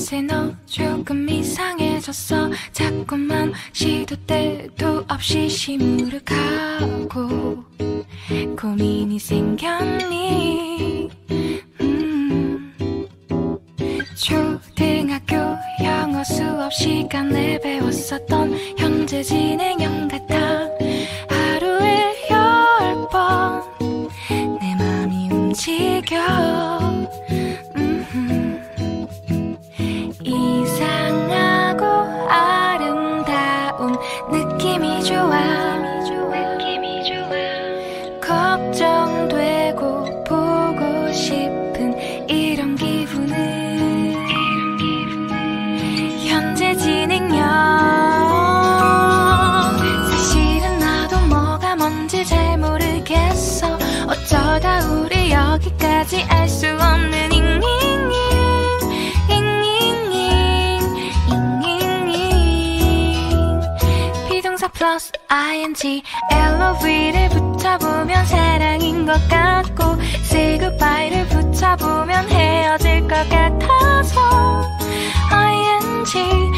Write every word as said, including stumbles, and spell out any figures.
요새 너 조금 이상해졌어. 자꾸만 시도 때도 없이 시무룩하고 고민이 생겼니. 음. 초등학교 영어 수업 시간에 배웠었던 현재 진행형 같아. 하루에 열 번 내 맘이 움직여. 음흠. 이상하고 아름다운 느낌이 좋아. 느낌이 좋아. 걱정되고 보고 싶은 이런 기분은 현재 진행형. 사실은 나도 뭐가 뭔지 잘 모르겠어. 어쩌다 우리 여기까지 알 수 없는 잉잉잉 잉잉잉 잉잉잉. 비동사 플러스 ing 엘오브이를 붙여보면 사랑인 것 같고 say goodbye를 붙여보면 헤어질 것 같아서 ing